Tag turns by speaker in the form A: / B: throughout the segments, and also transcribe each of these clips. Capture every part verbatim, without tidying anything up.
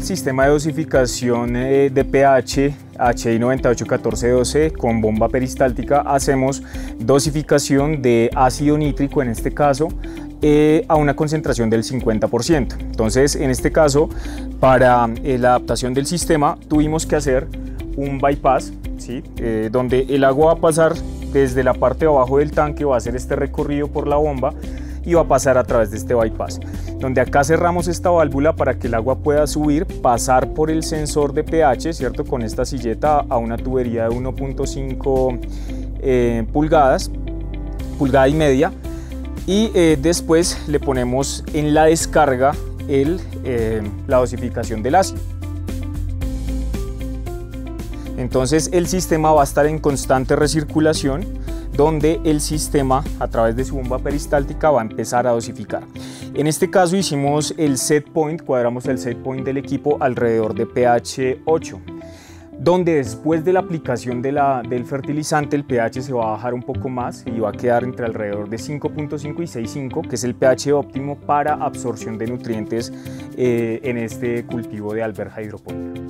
A: el sistema de dosificación eh, de pH H I noventa y ocho catorce doce con bomba peristáltica hacemos dosificación de ácido nítrico, en este caso, eh, a una concentración del cincuenta por ciento. Entonces, en este caso, para eh, la adaptación del sistema tuvimos que hacer un bypass, ¿sí? eh, donde el agua va a pasar desde la parte de abajo del tanque, va a hacer este recorrido por la bomba y va a pasar a través de este bypass, donde acá cerramos esta válvula para que el agua pueda subir, pasar por el sensor de pH, ¿cierto? Con esta silleta a una tubería de uno punto cinco eh, pulgadas, pulgada y media, y eh, después le ponemos en la descarga el, eh, la dosificación del ácido. Entonces el sistema va a estar en constante recirculación, donde el sistema a través de su bomba peristáltica va a empezar a dosificar. En este caso hicimos el set point, cuadramos el set point del equipo alrededor de pH ocho, donde después de la aplicación de la, del fertilizante el pH se va a bajar un poco más y va a quedar entre alrededor de cinco punto cinco y seis punto cinco, que es el pH óptimo para absorción de nutrientes eh, en este cultivo de alberja hidropónica.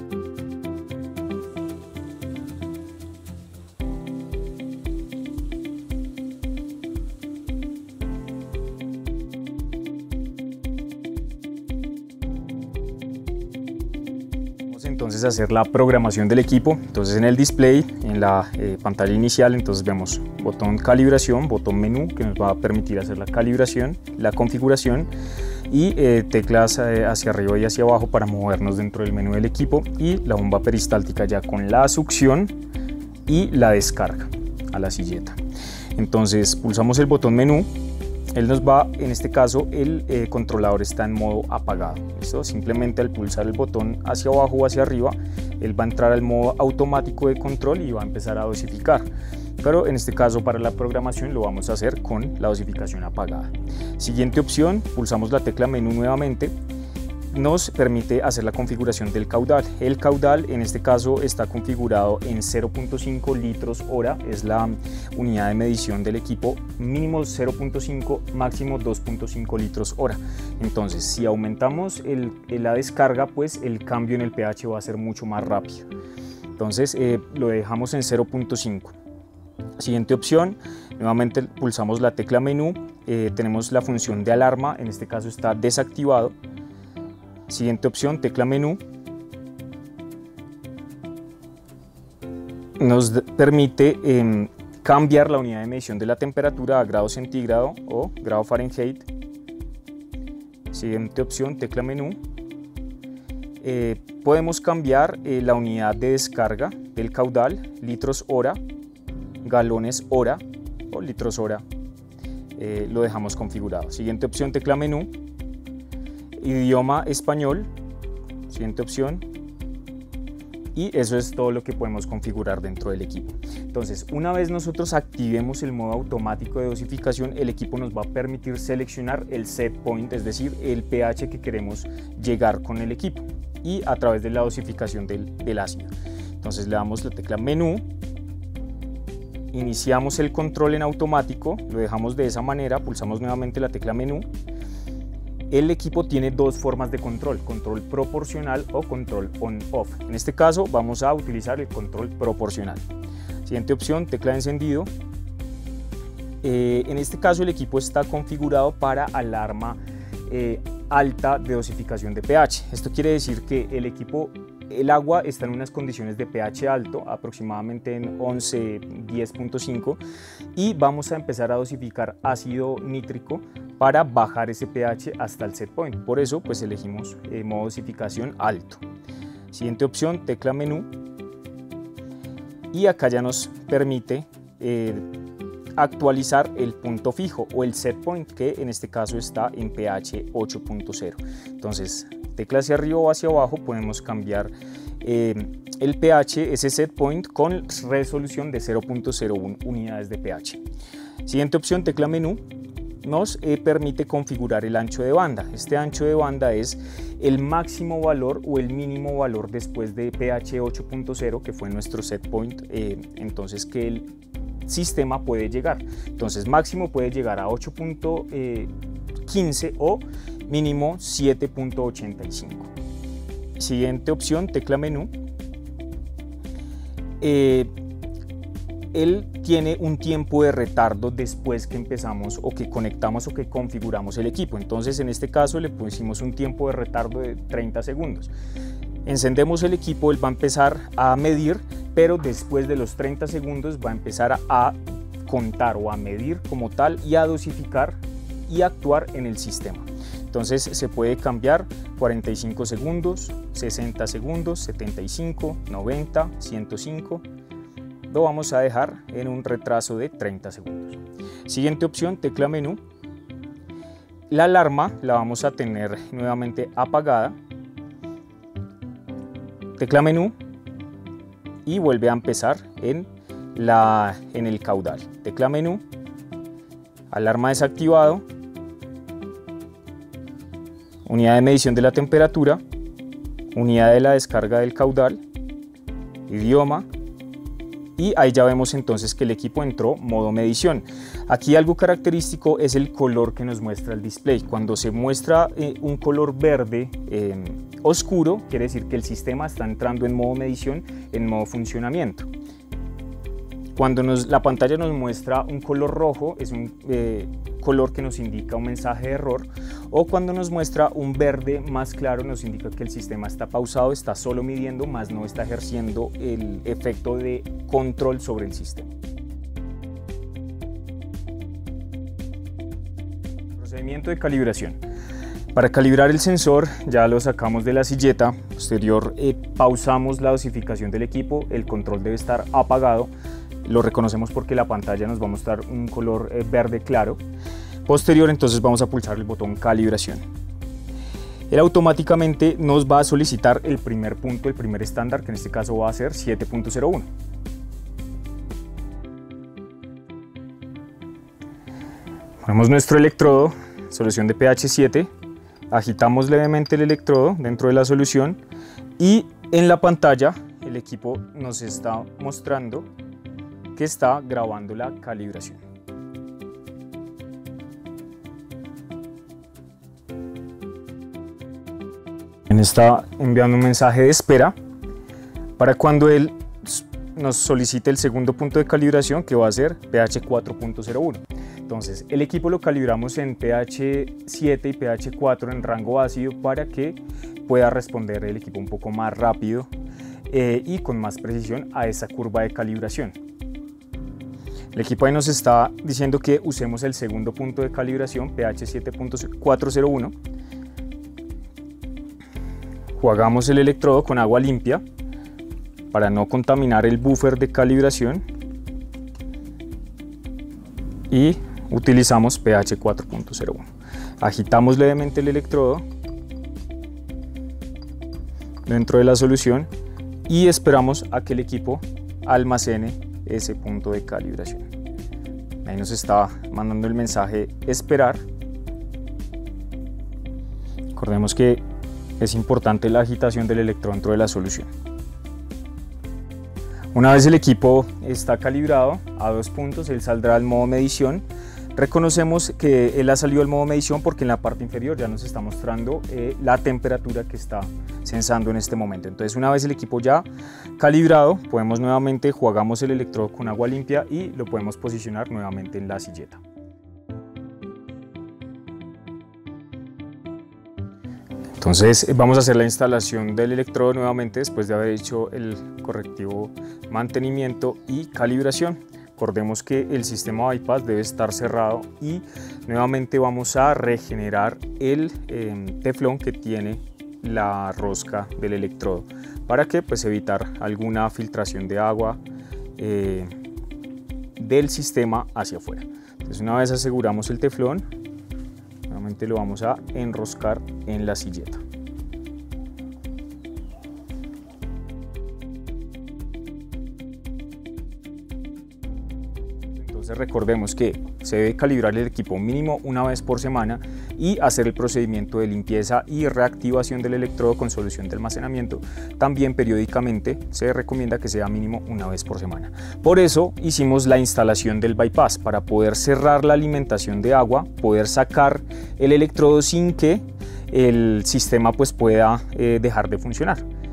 A: Entonces hacer la programación del equipo. Entonces en el display, en la eh, pantalla inicial, entonces vemos botón calibración, botón menú que nos va a permitir hacer la calibración, la configuración y eh, teclas eh, hacia arriba y hacia abajo para movernos dentro del menú del equipo, y la bomba peristáltica ya con la succión y la descarga a la silleta. Entonces pulsamos el botón menú. Él nos va, en este caso, el eh, controlador está en modo apagado. ¿Listo? Simplemente al pulsar el botón hacia abajo o hacia arriba, él va a entrar al modo automático de control y va a empezar a dosificar. Pero en este caso, para la programación, lo vamos a hacer con la dosificación apagada. Siguiente opción, pulsamos la tecla menú nuevamente. Nos permite hacer la configuración del caudal. El caudal en este caso está configurado en cero punto cinco litros hora, es la unidad de medición del equipo, mínimo cero punto cinco, máximo dos punto cinco litros hora. Entonces, si aumentamos el, la descarga, pues el cambio en el pH va a ser mucho más rápido. Entonces eh, lo dejamos en cero punto cinco. Siguiente opción, nuevamente pulsamos la tecla menú, eh, tenemos la función de alarma, en este caso está desactivado. Siguiente opción, tecla menú, nos permite eh, cambiar la unidad de medición de la temperatura a grado centígrado o grado Fahrenheit. Siguiente opción, tecla menú, eh, podemos cambiar eh, la unidad de descarga del caudal, litros hora, galones hora o litros hora, eh, lo dejamos configurado. Siguiente opción, tecla menú, idioma español, siguiente opción, y eso es todo lo que podemos configurar dentro del equipo. Entonces, una vez nosotros activemos el modo automático de dosificación, el equipo nos va a permitir seleccionar el set point, es decir, el pH que queremos llegar con el equipo, y a través de la dosificación del, del ácido. Entonces le damos la tecla menú, iniciamos el control en automático, lo dejamos de esa manera, pulsamos nuevamente la tecla menú. El equipo tiene dos formas de control, control proporcional o control on-off. En este caso vamos a utilizar el control proporcional. Siguiente opción, tecla de encendido. Eh, en este caso el equipo está configurado para alarma eh, alta de dosificación de pH. Esto quiere decir que el equipo, el agua está en unas condiciones de pH alto, aproximadamente en once, diez punto cinco, y vamos a empezar a dosificar ácido nítrico para bajar ese pH hasta el set point. Por eso pues elegimos eh, modo dosificación alto. Siguiente opción, tecla menú, y acá ya nos permite eh, actualizar el punto fijo o el set point, que en este caso está en pH ocho punto cero. Entonces, tecla hacia arriba o hacia abajo, podemos cambiar eh, el pH, ese set point, con resolución de cero punto cero uno unidades de pH. Siguiente opción, tecla menú, nos eh, permite configurar el ancho de banda. Este ancho de banda es el máximo valor o el mínimo valor después de pH ocho punto cero, que fue nuestro set point, eh, entonces que el sistema puede llegar. Entonces máximo puede llegar a ocho punto quince o mínimo siete punto ochenta y cinco. Siguiente opción, tecla menú. Eh, él tiene un tiempo de retardo después que empezamos o que conectamos o que configuramos el equipo. Entonces en este caso le pusimos un tiempo de retardo de treinta segundos. Encendemos el equipo, él va a empezar a medir, pero después de los treinta segundos va a empezar a contar o a medir como tal y a dosificar y actuar en el sistema. Entonces se puede cambiar cuarenta y cinco segundos, sesenta segundos, setenta y cinco, noventa, ciento cinco. Lo vamos a dejar en un retraso de treinta segundos. Siguiente opción, tecla menú. La alarma la vamos a tener nuevamente apagada. Tecla menú y vuelve a empezar en, la, en el caudal. Tecla menú, alarma desactivado, unidad de medición de la temperatura, unidad de la descarga del caudal, idioma. Y ahí ya vemos entonces que el equipo entró modo medición. Aquí algo característico es el color que nos muestra el display. Cuando se muestra eh, un color verde eh, oscuro, quiere decir que el sistema está entrando en modo medición, en modo funcionamiento. Cuando nos, la pantalla nos muestra un color rojo, es un eh, color que nos indica un mensaje de error, o cuando nos muestra un verde más claro nos indica que el sistema está pausado, está solo midiendo, más no está ejerciendo el efecto de control sobre el sistema. Procedimiento de calibración. Para calibrar el sensor ya lo sacamos de la silleta, posterior eh, pausamos la dosificación del equipo, el control debe estar apagado. Lo reconocemos porque la pantalla nos va a mostrar un color eh, verde claro. Posterior entonces vamos a pulsar el botón calibración. Él automáticamente nos va a solicitar el primer punto, el primer estándar, que en este caso va a ser siete punto cero uno. Ponemos nuestro electrodo, solución de pH siete, agitamos levemente el electrodo dentro de la solución y en la pantalla el equipo nos está mostrando que está grabando la calibración. Está enviando un mensaje de espera para cuando él nos solicite el segundo punto de calibración, que va a ser pH cuatro punto cero uno. Entonces el equipo lo calibramos en pH siete y pH cuatro en rango ácido para que pueda responder el equipo un poco más rápido eh, y con más precisión a esa curva de calibración. El equipo ahí nos está diciendo que usemos el segundo punto de calibración, pH siete punto cuatro cero uno. Jugamos el electrodo con agua limpia para no contaminar el buffer de calibración y utilizamos pH cuatro punto cero uno. Agitamos levemente el electrodo dentro de la solución y esperamos a que el equipo almacene ese punto de calibración. Ahí nos está mandando el mensaje esperar. Recordemos que es importante la agitación del electrodo dentro de la solución. Una vez el equipo está calibrado a dos puntos, él saldrá al modo medición. Reconocemos que él ha salido al modo medición porque en la parte inferior ya nos está mostrando eh, la temperatura que está sensando en este momento. Entonces, una vez el equipo ya calibrado, podemos nuevamente jugamos el electrodo con agua limpia y lo podemos posicionar nuevamente en la silleta. Entonces vamos a hacer la instalación del electrodo nuevamente después de haber hecho el correctivo mantenimiento y calibración. Recordemos que el sistema bypass debe estar cerrado y nuevamente vamos a regenerar el eh, teflón que tiene la rosca del electrodo para que pues evitar alguna filtración de agua eh, del sistema hacia afuera. Entonces, una vez aseguramos el teflón, nuevamente lo vamos a enroscar en la silleta. Entonces recordemos que se debe calibrar el equipo mínimo una vez por semana y hacer el procedimiento de limpieza y reactivación del electrodo con solución de almacenamiento. También periódicamente se recomienda que sea mínimo una vez por semana. Por eso hicimos la instalación del bypass, para poder cerrar la alimentación de agua, poder sacar el electrodo sin que el sistema pues pueda eh, dejar de funcionar.